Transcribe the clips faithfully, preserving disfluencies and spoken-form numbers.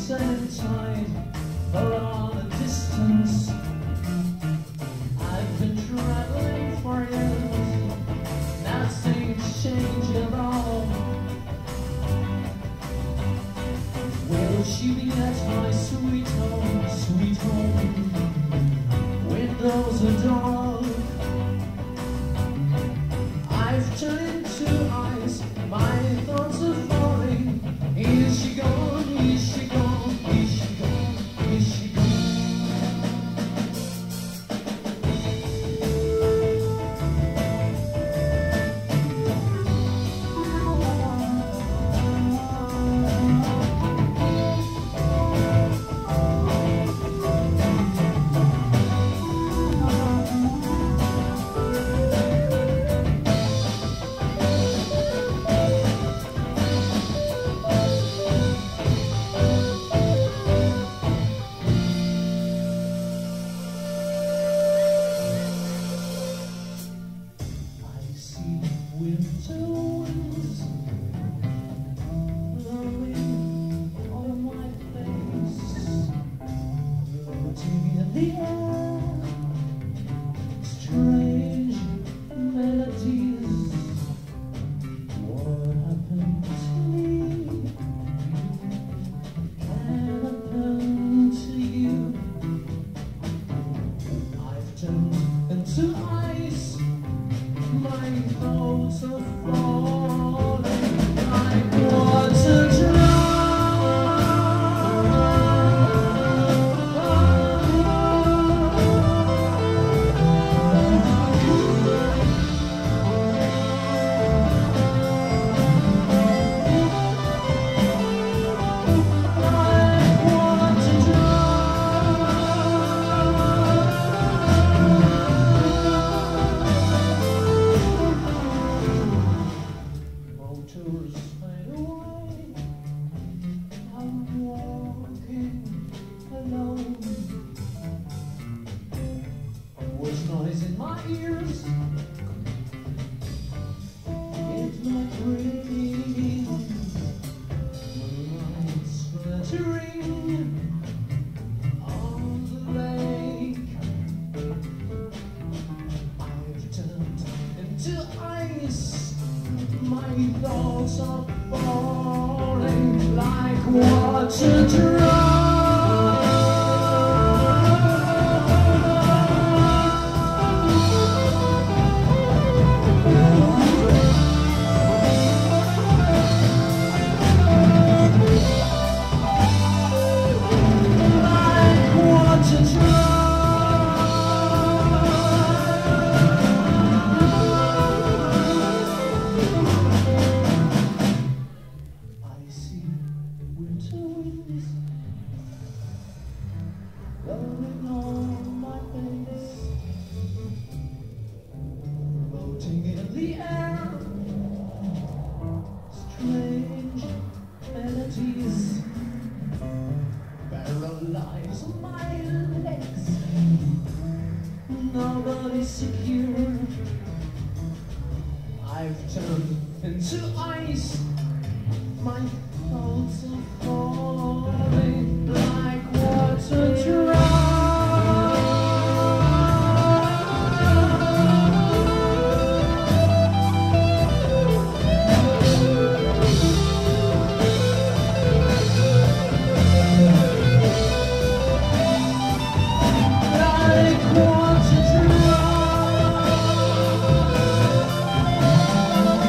setting tide for all the distance. I've been traveling for years, nothing's changed at all. Will she be at my sweet home, sweet home? Windows are dark. I've turned into ice, my thoughts are falling. Is she gone? Is she gone? Is she gone? Is she gone? Winter winds blowing on my face, floating in the air, strange melodies. What happened to me can happen to you. I've turned into ice, my thoughts are falling like water drop. Motors fade away, I'm walking alone. What's noise in my ears? It's not ringing. Moonlight splattering on the lake. I've turned into ice, my thoughts are falling like water drops. Blowing on my face, floating in the air, strange melodies paralyze my legs. Nobody's secure. I've turned into ice, my thoughts are falling like water drops. Like water drops.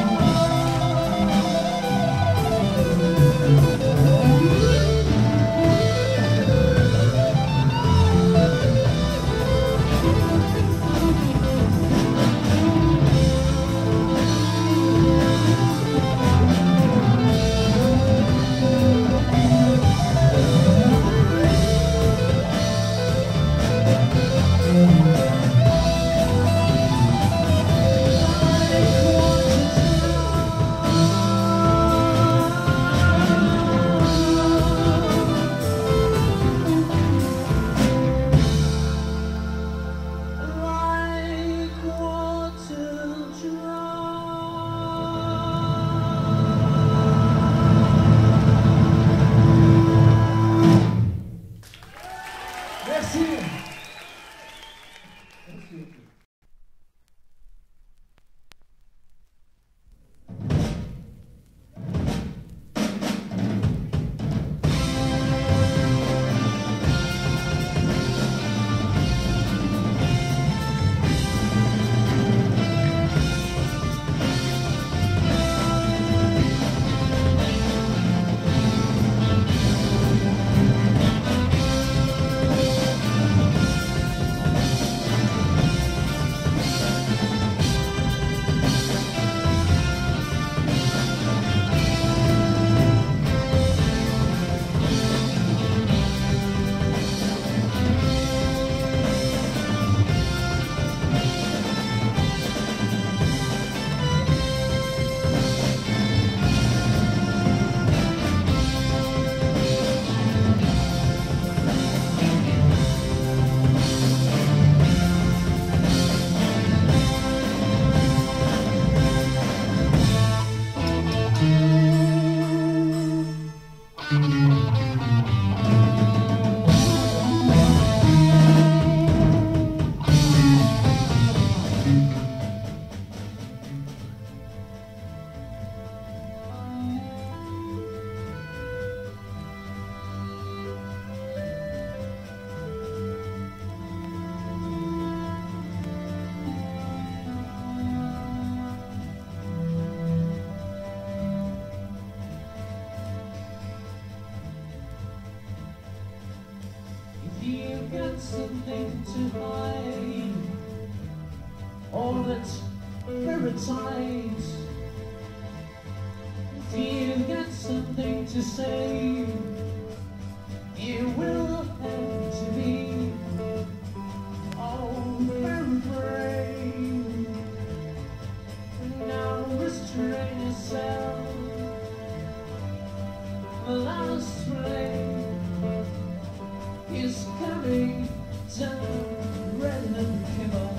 something to hide, all that's very tight. If you've got something to say, you will have to be oh very brave. Now restrain yourself. The last flame is coming down, red and kibble.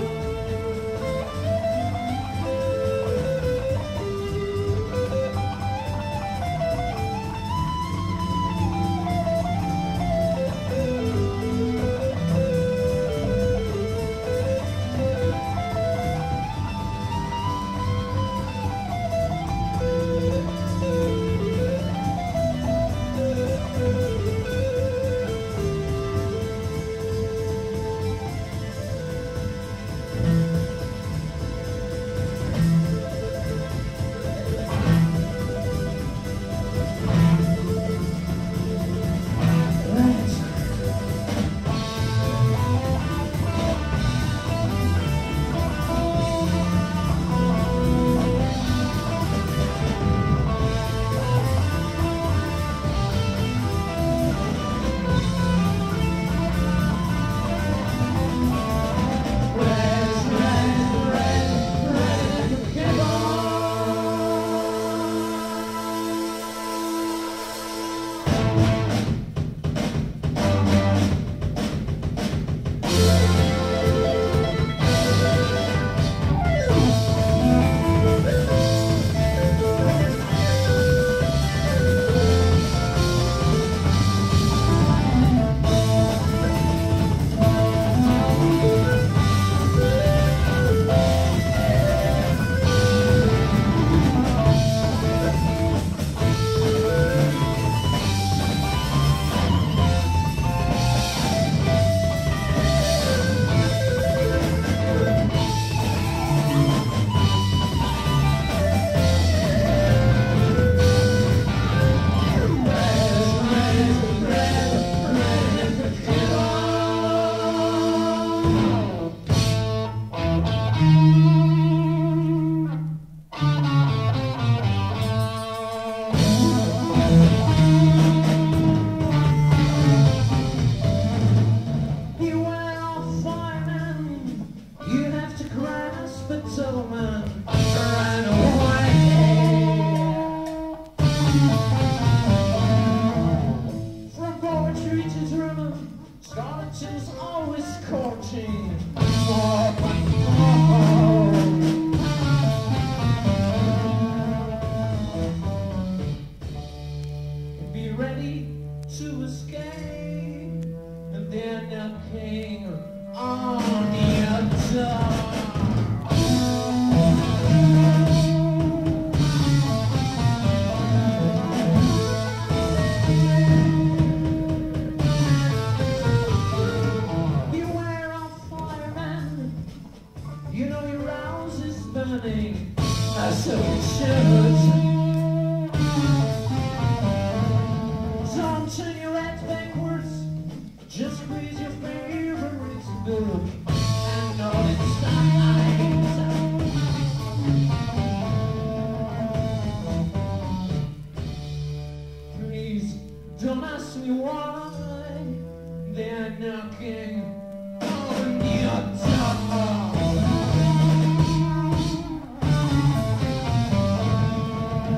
Skeletons always scorching. Oh, oh, oh. Be ready to escape, and they're knocking on your door. You know your house is burning, so you should. Don't turn your head backwards, just squeeze your favorite book and all its signs. Please don't ask me why they're knocking on your door.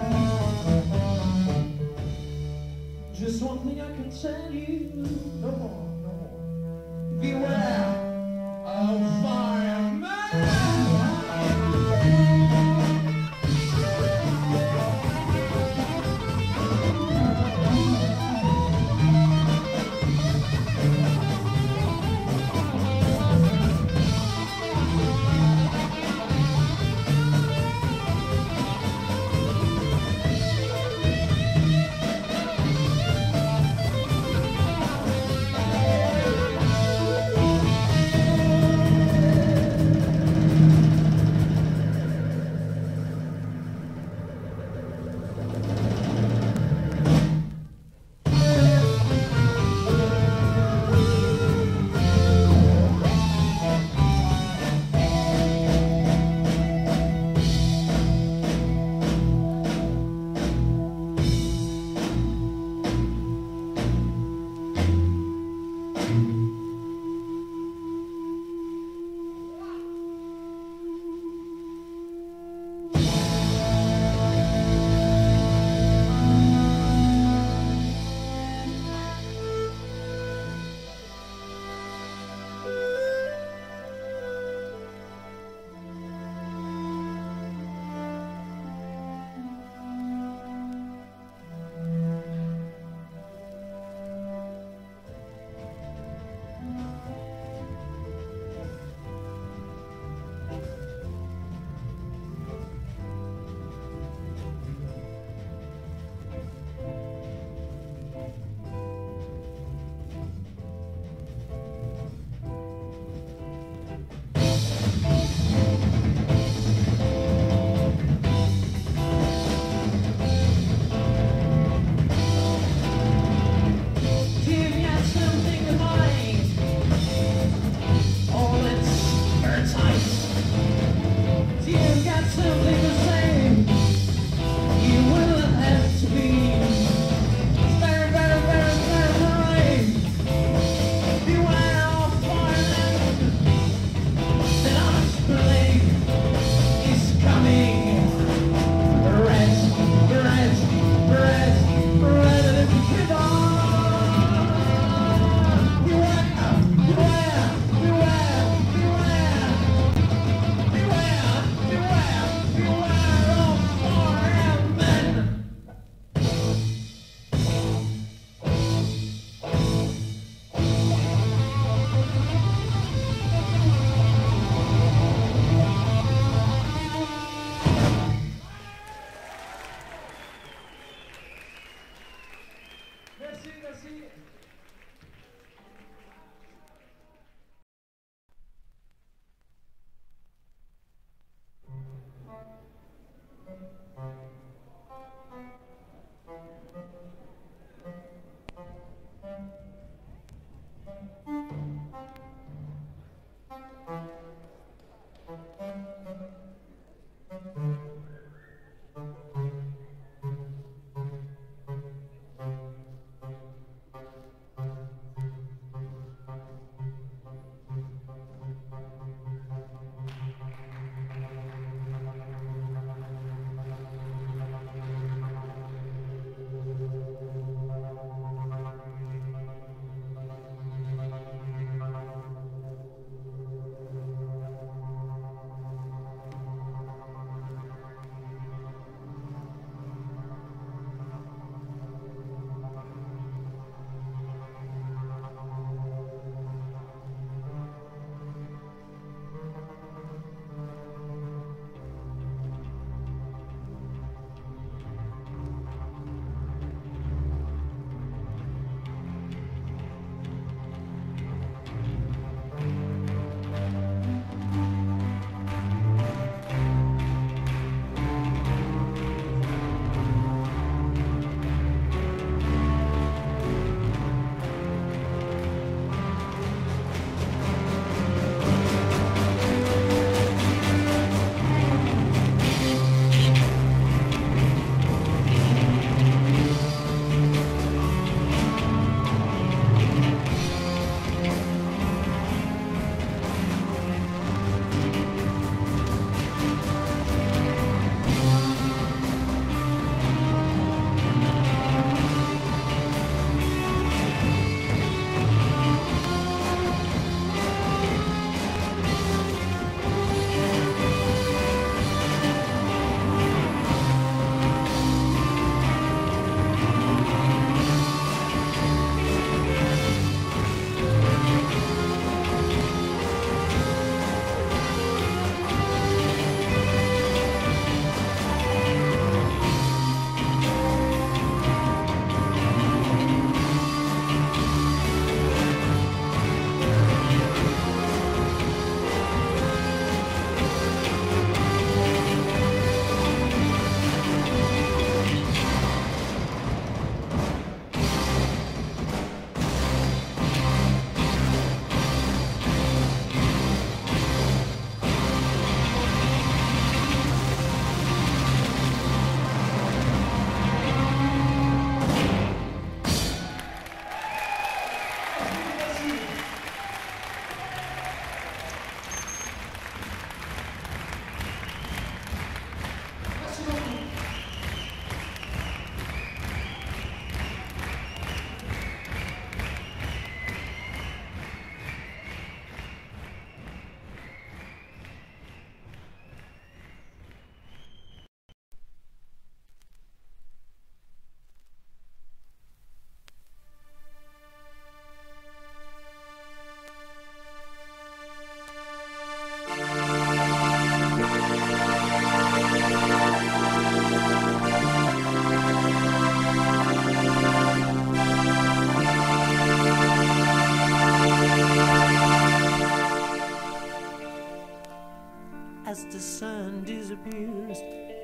appears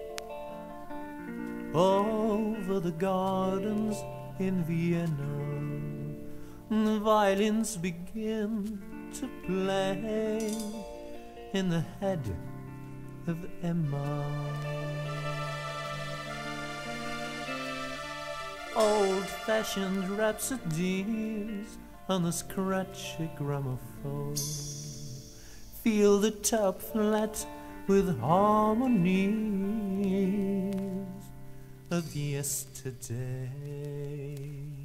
over the gardens in Vienna. The violins begin to play in the head of Emma. Old-fashioned rhapsodies on a scratchy gramophone fill the top flat with harmonies of yesterday.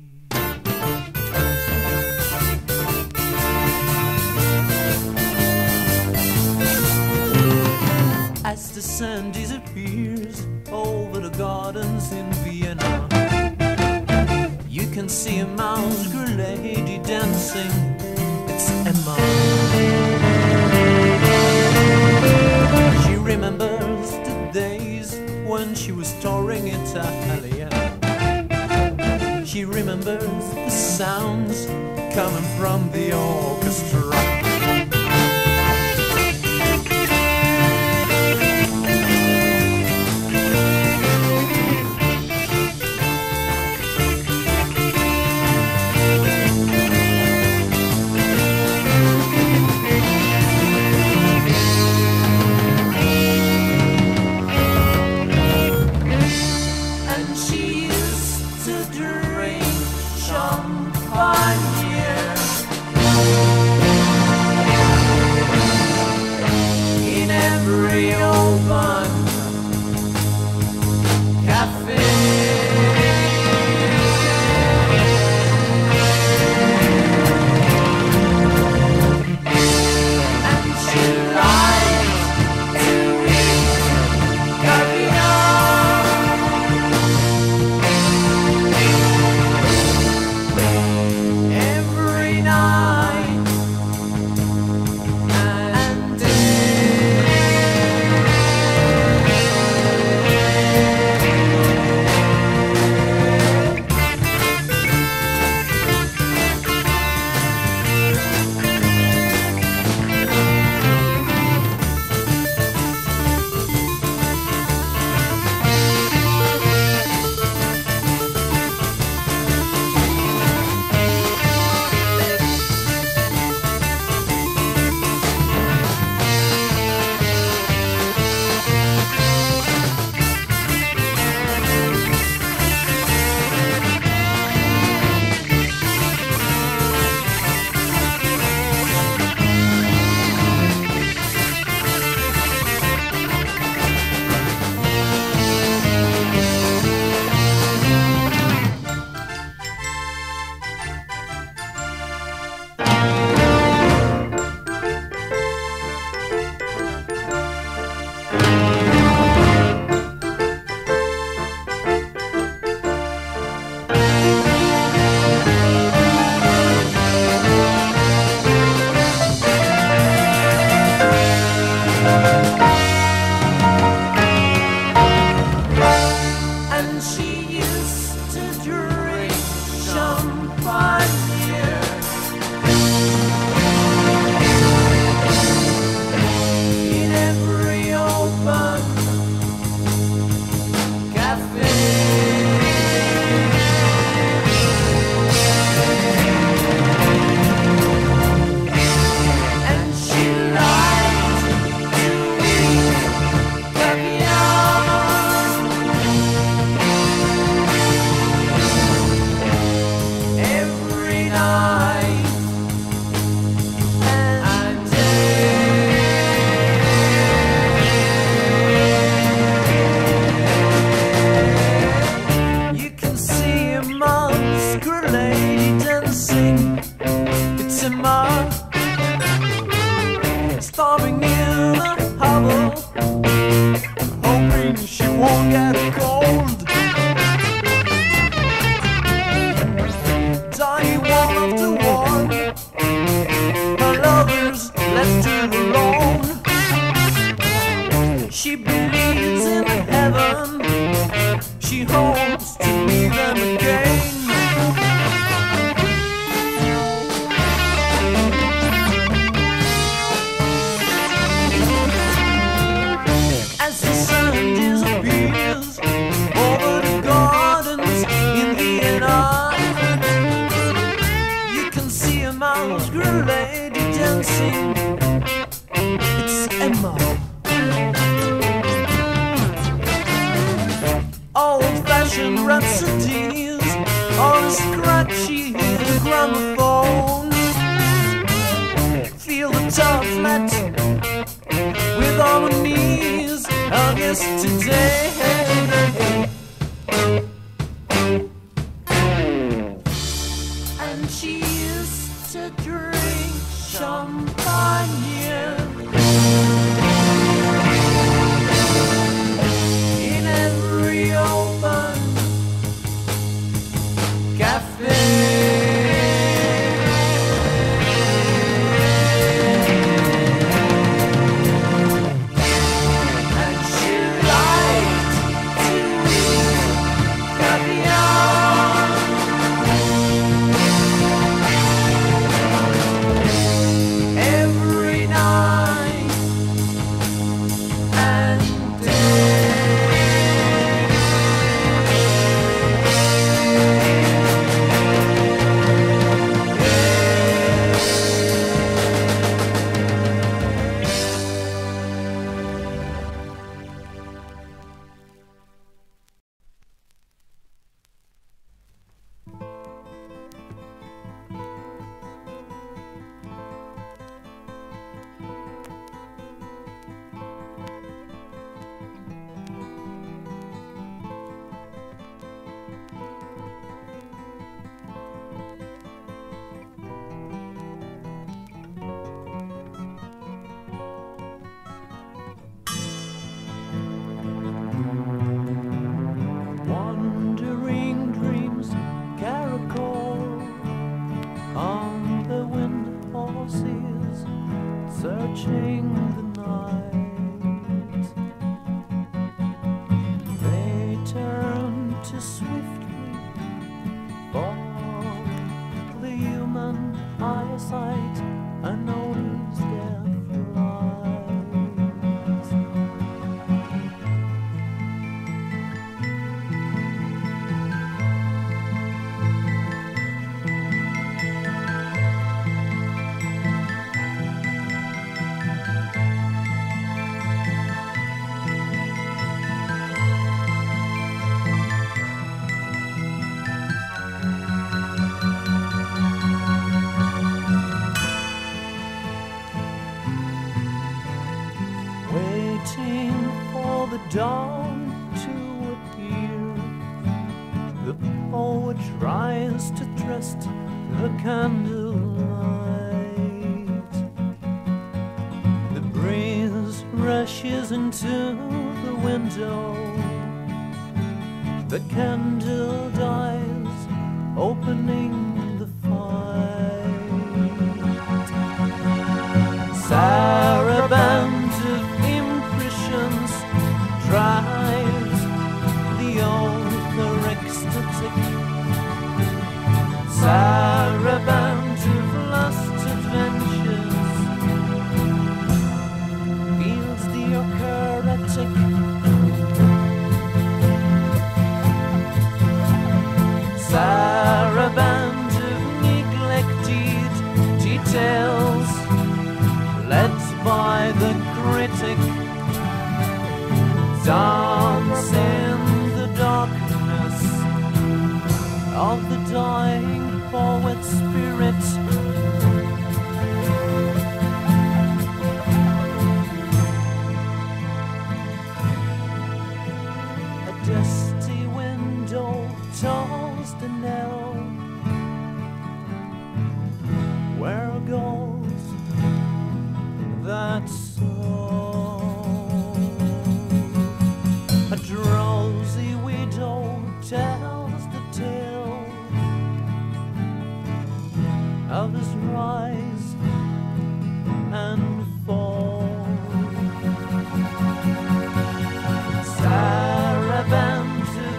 As the sun disappears over the gardens in Vienna, you can see a mouse-girl lady dancing. It's Emma. She remembers the days when she was touring Italia. She remembers the sounds coming from the orchestra. Starving in a hovel, hoping she won't get a cold. Dying one after one, her lovers left her alone. She believes in heaven, she hopes to meet them again. As the sun Russian rhapsodies on a scratchy gramophone. Feel the top flat with harmonies of yesterday. And she used to drink champagne in every open cafe. Wandering dreams caracole on the wind horses, searching the night. They turn to swiftly for the human eyesight and notice their flight. Waiting for the dawn to appear, the poet tries to trust the candlelight. The breeze rushes into the window, the candle dies, opening the fight. Saraband of impressions drives the author ecstatic. Saraband of lost adventures feels the eucharistic. Saraband of neglected details led by the critic, dance in the darkness of the dying poet's spirit. A dusty window tolls the knell. Where goes that soul? A drowsy widow tells the tale of his rise and fall. Saraband of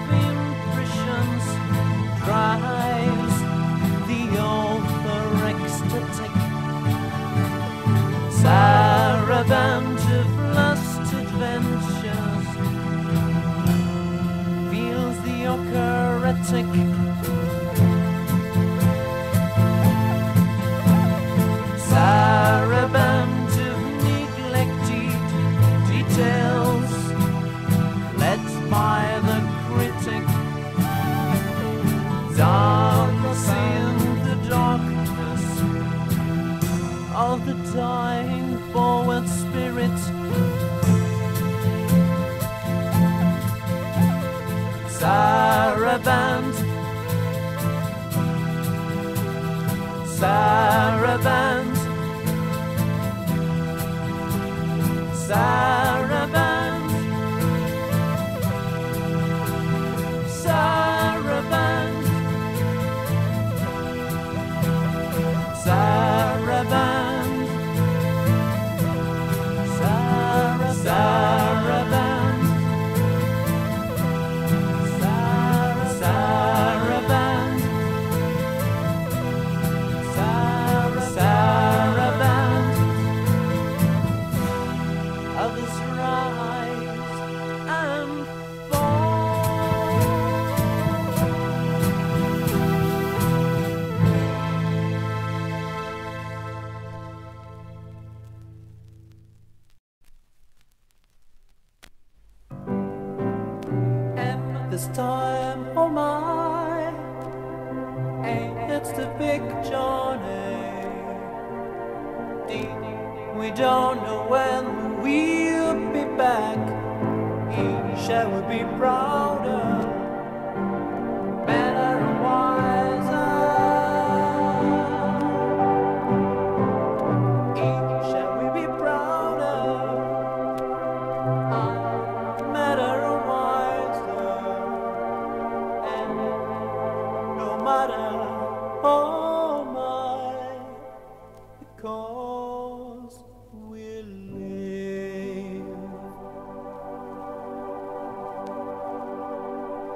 Saraband, Saraband, Saraband, Saraband, Saraband, Saraband, Saraband, Saraband, Saraband. Others rise and fall. And this time, oh my, it's the big journey. We don't know when we'll be back. Shall we be prouder, better and wiser? Shall we be prouder, better and wiser? And no matter, oh my, because we live.